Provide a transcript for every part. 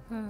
Hmm.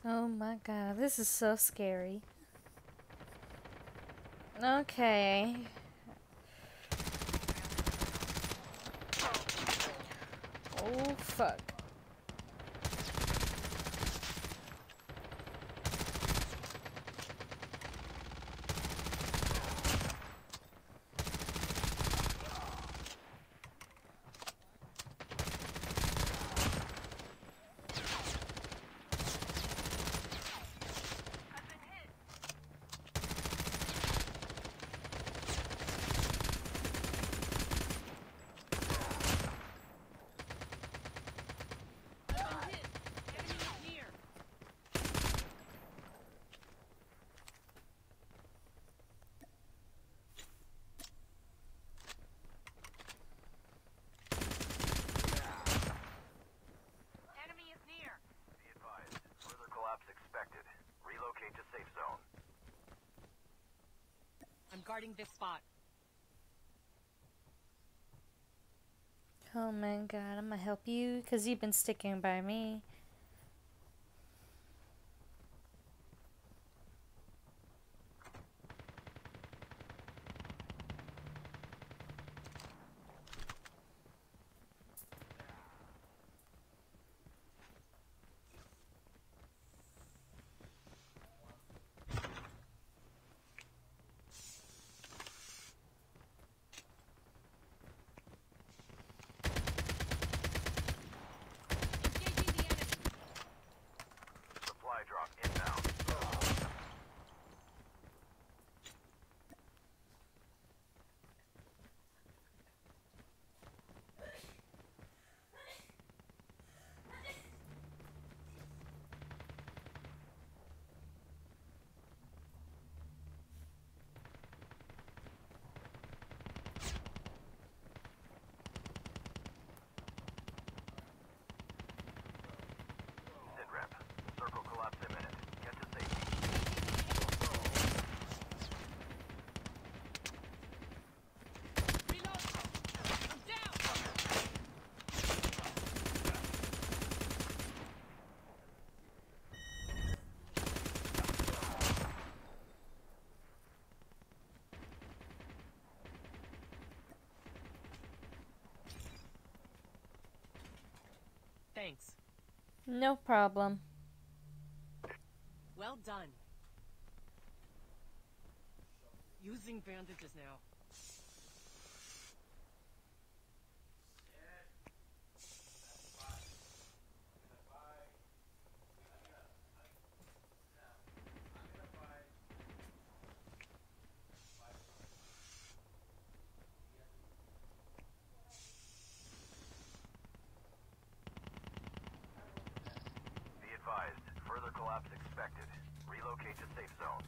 Oh my god, this is so scary. Okay. Oh fuck. I'm guarding this spot. Oh my god, I'm gonna help you because you've been sticking by me. Supply drop inbound. Sit rep. Circle collapse imminent. Get to safety. Reload! I'm down! Thanks. No problem. Well done. Using bandages now. Be advised. Further collapse expected. Relocate to safe zone.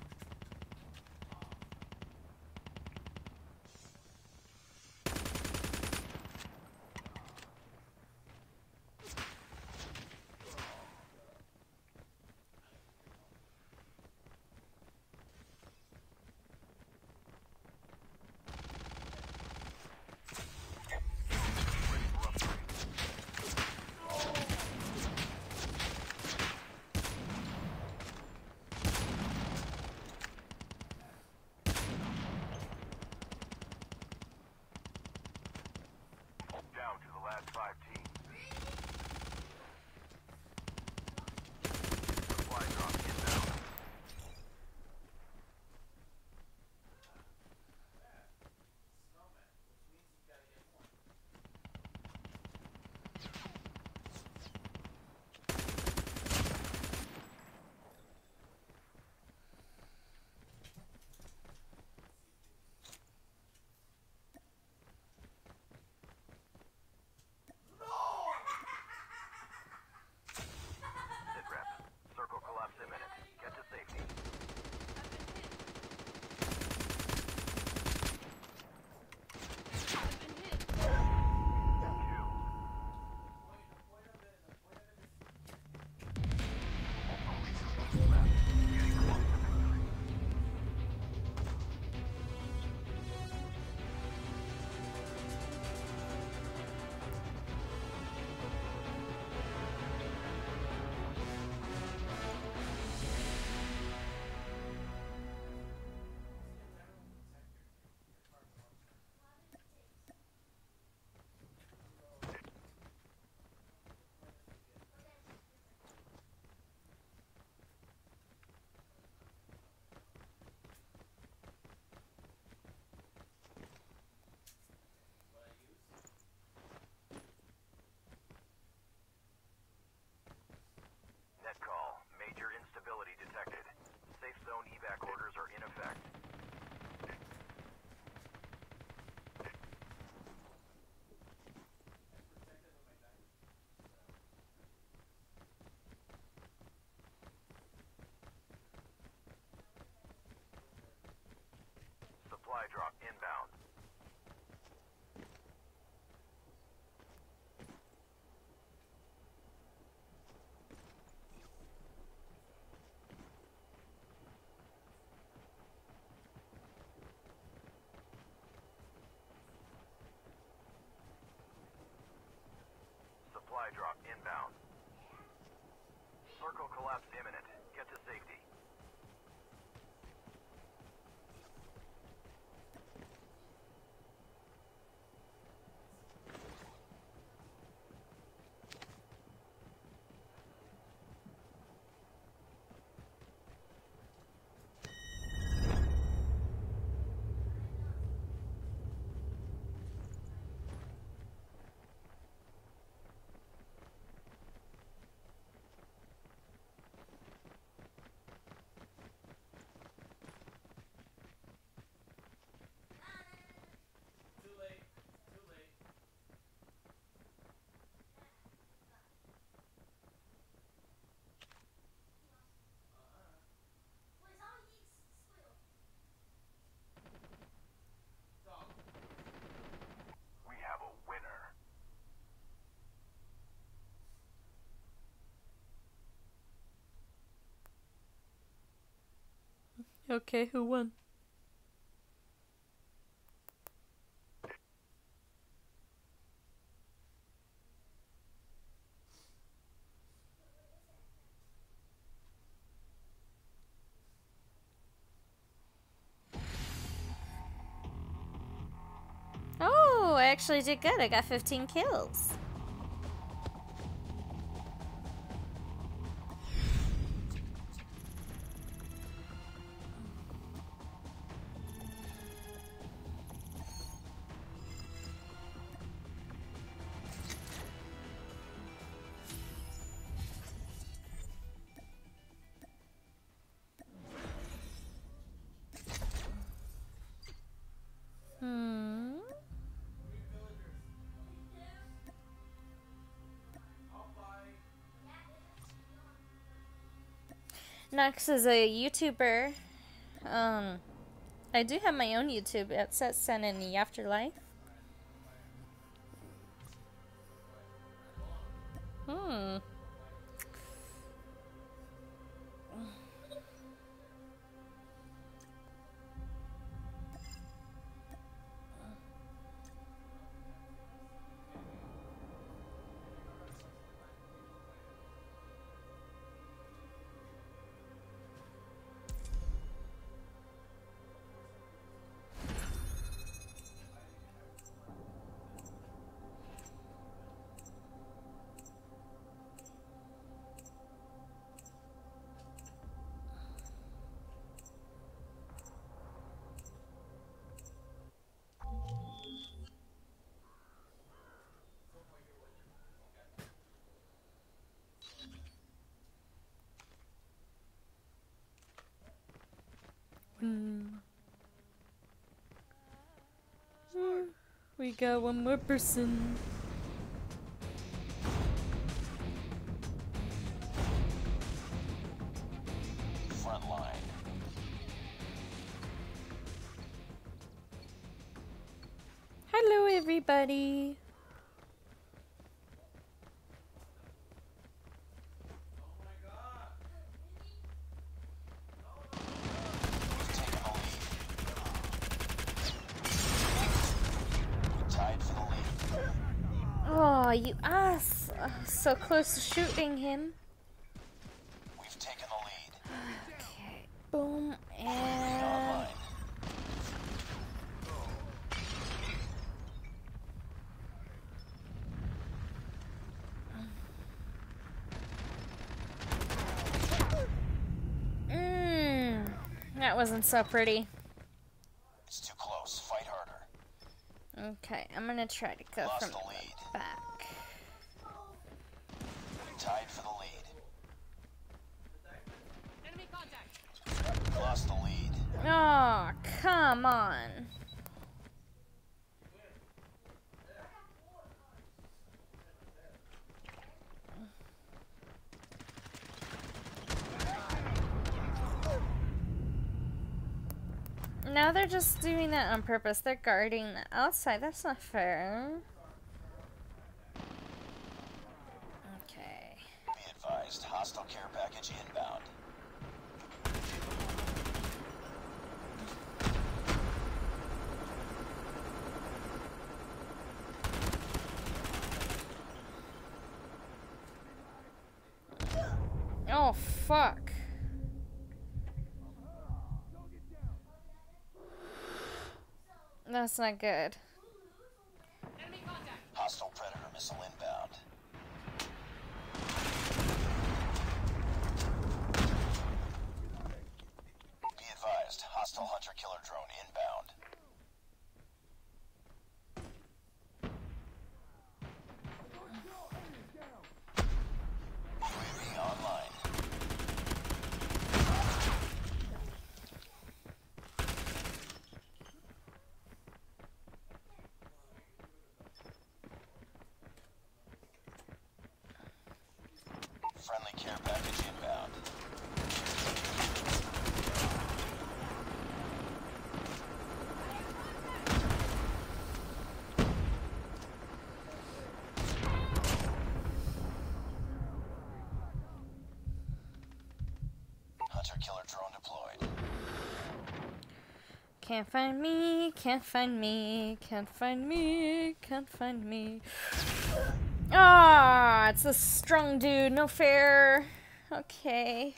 Circle collapse imminent. Get to safety. We have a winner. Okay, who won? Oh, I actually did good. I got 15 kills. Nux is a YouTuber. I do have my own YouTube. It's at Sen in the Afterlife. We got one more person. Front line. Hello, everybody. Oh, you ass! So close to shooting him. We've taken the lead. Okay, boom, and... That wasn't so pretty. It's too close. Fight harder. Okay, I'm gonna try to go Lost from the lead. the back. Tied for the lead. Enemy contact. Lost the lead. Oh, come on. Now they're just doing that on purpose. They're guarding the outside. That's not fair. Okay. Be advised, hostile care package inbound. fuck. That's not good. Enemy contact. Hostile Predator missile inbound. Be advised, hostile hunter-killer drone inbound. UAV online. Friendly care package inbound. Hunter-killer drone deployed. Can't find me, can't find me, can't find me, can't find me. Ah, it's a strong dude, no fair. Okay.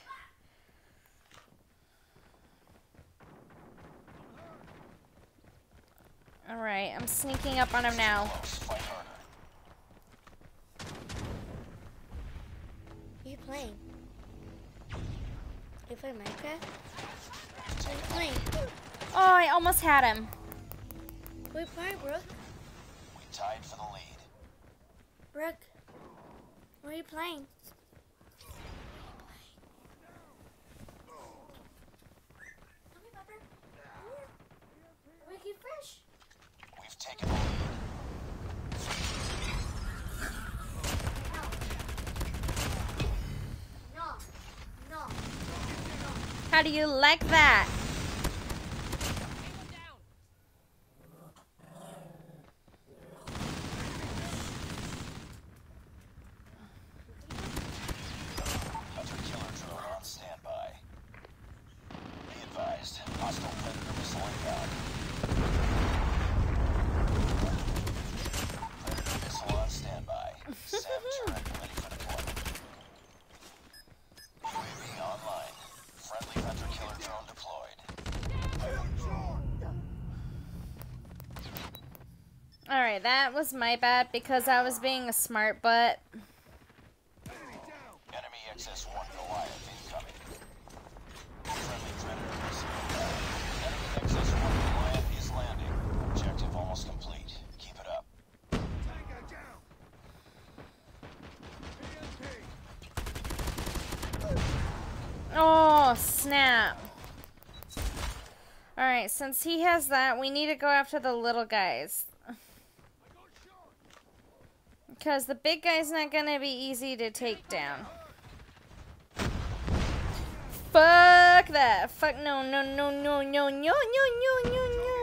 Alright, I'm sneaking up on him now. Close, fight harder. You playing? You play Minecraft? What are you playing? Oh, I almost had him. What are you playing, Brooke? We tied for the lead. Brooke, what are you playing? Come here, Pepper. Come here. Wake fresh. We've taken the lead. No. No. How do you like that? Take him down. Hunter-killer drone on standby. Be advised, hostile Predator missile inbound. Predator missile on standby. SAM turret ready for deployment. UAV online. Friendly hunter-killer drone deployed. Alright, that was my bad because I was being a smart butt. Enemy XS-1 Goliath incoming. Friendly Predator missile inbound. Enemy XS-1 Goliath is landing. Objective almost complete. Keep it up. Oh, snap. Alright, since he has that, we need to go after the little guys. Because the big guy's not gonna be easy to take down. Fuck that. Fuck no, no, no, no, no, no, no, no, no, no.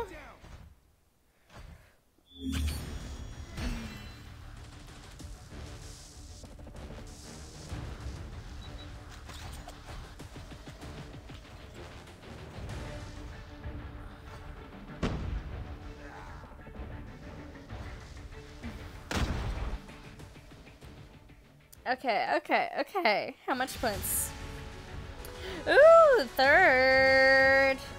Okay, okay, okay. How much points? Ooh, third.